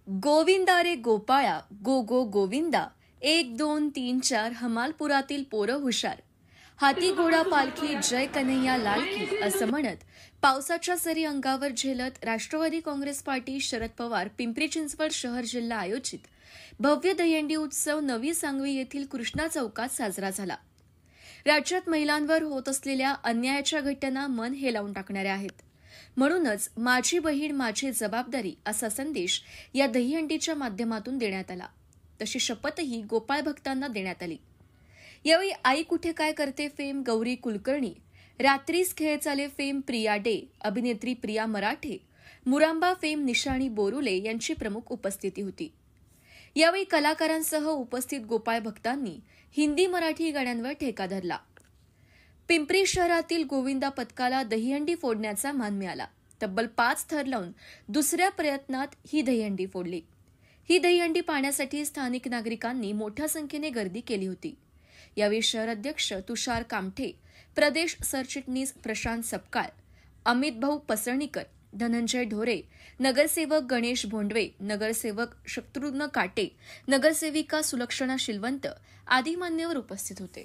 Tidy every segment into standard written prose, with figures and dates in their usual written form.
गोविंदा रे गोपाळा गो गो गोविंदा 1 2 3 4 हमालपुरातील पोरं हुशार, हाती घोडा पालखी जय कन्हैया लाल की असं म्हणत पावसाच्या सरी अंगावर झेलत राष्ट्रवादी काँग्रेस पार्टी शरद पवार पिंपरी चिंचवड शहर जिल्हा आयोजित भव्य दहीहंडी उत्सव नवी सांगवी येथील कृष्णा चौकात साजरा झाला। राज्यात महिलांवर होत असलेल्या अन्यायाच्या घटना मन हेलावून टाकणाऱ्या आहेत। म्हणूनच माझी बहीण माझी जबाबदारी असा संदेश या दहीहंडीच्या माध्यमातून देण्यात आला। तशी शपथही गोपाळ भक्तांना देण्यात आली। यावेळी आई कुठे काय करते फेम गौरी कुलकर्णी, रात्रीस खेळ चाले फेम प्रिया डे, अभिनेत्री प्रिया मराठे, मुरांबा फेम निशाणी बोरुले यांची प्रमुख उपस्थिती होती। यावेळी कलाकारांसह उपस्थित गोपाळ भक्तांनी हिंदी मराठी गाण्यांवर ठेका धरला। पिंपरी शहरातील गोविंदा पथकाला दहीहंडी फोडण्याचा मान मिळाला। तब्बल 5 थर लावून दुसऱ्या प्रयत्नात ही दहीहंडी फोडली। ही दहीहंडी पाहण्यासाठी स्थानिक नागरिकांनी मोठ्या संख्येने गर्दी केली होती। यावेळी शहर अध्यक्ष तुषार कामठे, प्रदेश सरचिटणीस प्रशांत सपकाळ, अमित भाऊ पसर्णीकर, धनंजय ढोरे, नगरसेवक गणेश भोंडवे, नगरसेवक शत्रुघ्न काटे, नगरसेविका सुलक्षणा शिलवंत आदी मान्यवर उपस्थित होते।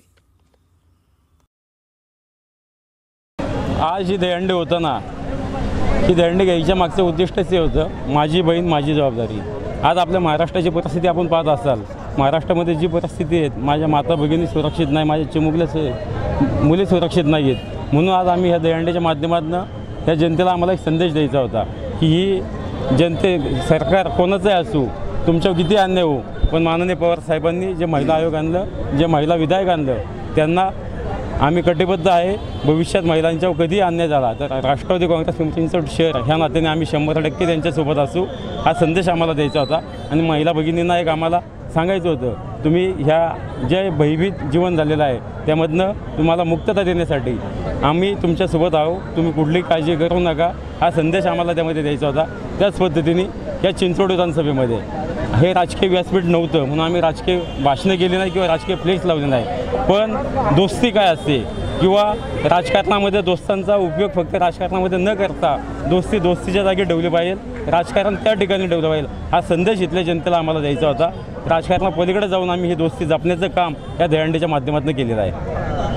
आज ही दहीहंडी होताना ही दहीहंडी घ्यायच्या मागचं उद्दिष्टच हे होतं, माझी बहीण माझी जबाबदारी। आज आपल्या महाराष्ट्राची परिस्थिती आपण पाहत असाल, महाराष्ट्रामध्ये जी परिस्थिती आहे, माझ्या माता भगिनी सुरक्षित नाही, माझ्या चिमुकल्या मुली सुरक्षित नाही आहेत। म्हणून आज आम्ही ह्या दहीहंडीच्या माध्यमातून या जनतेला आम्हाला एक संदेश द्यायचा होता की ही सरकार कोणाचंही असू, तुमच्यावर किती अन्याय हो, पण माननीय पवार साहेबांनी जे महिला आयोग आणलं, जे महिला विधायक आणलं, त्यांना आम्ही कटिबद्ध आहे। भविष्यात महिलांच्यावर कधी अन्याय झाला तर राष्ट्रवादी काँग्रेस पिंपरी चिंचवड शहर ह्या नात्याने आम्ही 100% त्यांच्यासोबत असू, हा संदेश आम्हाला द्यायचा होता। आणि महिला भगिनींना एक आम्हाला सांगायचं होतं, तुम्ही ह्या जे भयभीत जीवन झालेलं आहे त्यामधनं तुम्हाला मुक्तता देण्यासाठी आम्ही तुमच्यासोबत आहोत, तुम्ही कुठलीही काळजी करू नका, हा संदेश आम्हाला त्यामध्ये द्यायचा होता। त्याच पद्धतीने या चिंचवड विधानसभेमध्ये हे राजकीय व्यासपीठ नव्हतं म्हणून आम्ही राजकीय भाषणं केली नाही किंवा राजकीय फ्लेक्स लावले नाही, पण दोस्ती काय असते किंवा राजकारणामध्ये दोस्तांचा उपयोग फक्त राजकारणामध्ये न करता दोस्तीच्या जागी ठेवली पाहिजे, राजकारण त्या ठिकाणी ठेवलं पाहिजे, हा संदेश इथल्या जनतेला आम्हाला द्यायचा होता। राजकारणापलीकडे जाऊन आम्ही ही दोस्ती जपण्याचं काम या दहीहंडीच्या माध्यमातून केलेलं आहे।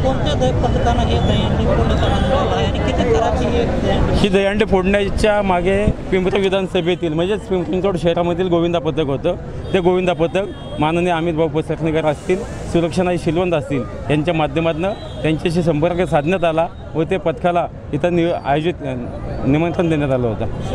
ही दहीहंडी फोडण्याच्या मागे पिंपरी विधानसभेतील म्हणजेच पिंपरी चिंचवड शहरामधील गोविंदा पथक होतं। ते गोविंदा पथक माननीय अमित भाऊ पसर्णीकर असतील, सुलक्षणा शिलवंत असतील यांच्या माध्यमातून त्यांच्याशी संपर्क साधण्यात आला व ते पथकाला इथं आयोजित निमंत्रण देण्यात आलं होतं।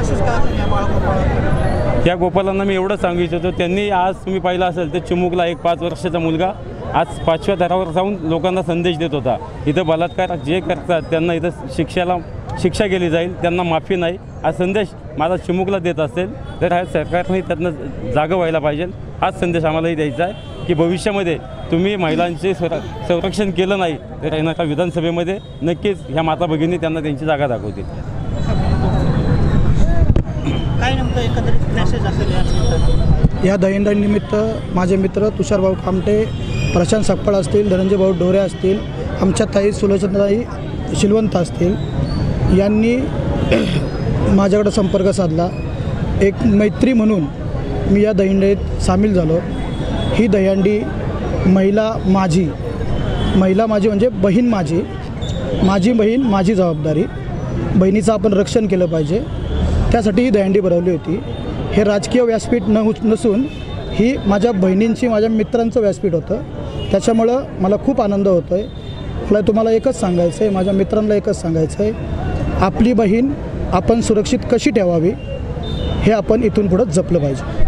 या गोपालांना मी एवढं सांगू इच्छितो, त्यांनी आज तुम्ही पाहिलं असेल तर चिमुकला एक 5 वर्षाचा मुलगा आज 5व्या थरावर जाऊन लोकांना संदेश देत होता, इथं बलात्कार जे करतात त्यांना इथं शिक्षा केली जाईल, त्यांना माफी नाही, हा संदेश माझा चिमुकला देत असेल तर ह्या सरकारने त्यांना जागं व्हायला पाहिजे। हाच संदेश आम्हालाही द्यायचा आहे की भविष्यामध्ये तुम्ही महिलांचे संरक्षण केलं नाही तर येणाऱ्या विधानसभेमध्ये नक्कीच ह्या माता भगिनी त्यांना त्यांची जागा दाखवतील। काय नेमकं एकत्रित मेसेज असेल या दहीहंडीनिमित्त माझे मित्र तुषार भाऊ कामटे, प्रशांत सपकाळ असतील, धनंजय भाऊ ढोरे असतील, आमच्या ताई सुलोचनाताई शिलवंत असतील यांनी माझ्याकडे संपर्क साधला। एक मैत्री म्हणून मी या दहीहंडीत सामील झालो। ही दहीहंडी महिला माझी म्हणजे बहीण माझी बहीण माझी जबाबदारी, बहिणीचं आपण रक्षण केलं पाहिजे, त्यासाठी ही दहीहंडी भरवली होती। हे राजकीय व्यासपीठ नसून ही माझ्या बहिणींची माझ्या मित्रांचं व्यासपीठ होतं, त्याच्यामुळं मला खूप आनंद होतो आहे। मला तुम्हाला एकच सांगायचं आहे, माझ्या मित्रांना एकच सांगायचं आहे, आपली बहीण आपण सुरक्षित कशी ठेवावी हे आपण इथून पुढं जपलं पाहिजे।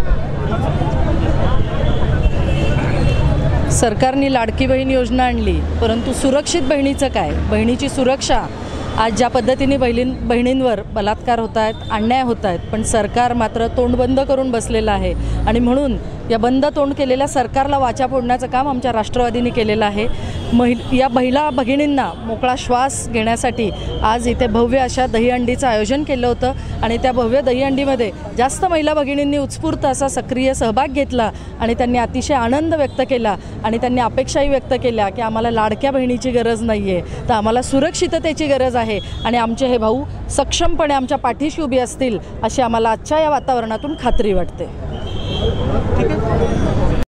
सरकारने लाडकी बहीण योजना आणली, परंतु सुरक्षित बहिणीचं काय, बहिणीची सुरक्षा आज ज्या पद्धतीने बहिणींवर बलात्कार होत आहेत, अन्याय होत आहेत, पण सरकार मात्र तोंड बंद करून बसलेलं आहे। आणि म्हणून या बंद तोंड केलेल्या सरकारला वाचा फोडण्याचं काम आमच्या राष्ट्रवादीने केलेलं आहे। या महिला भगिनींना मोकळा श्वास घेण्यासाठी आज इथे भव्य अशा दहीहंडीचं आयोजन केलं होतं आणि त्या भव्य दहीहंडीमध्ये जास्त महिला भगिनींनी उत्स्फूर्त असा सक्रिय सहभाग घेतला आणि त्यांनी अतिशय आनंद व्यक्त केला आणि त्यांनी अपेक्षाही व्यक्त केल्या की आम्हाला लाडक्या बहिणीची गरज नाही आहे, तर आम्हाला सुरक्षिततेची गरज आहे आणि आमचे हे भाऊ सक्षमपणे आमच्या पाठीशी उभी असतील अशी आम्हाला आजच्या या वातावरणातून खात्री वाटते.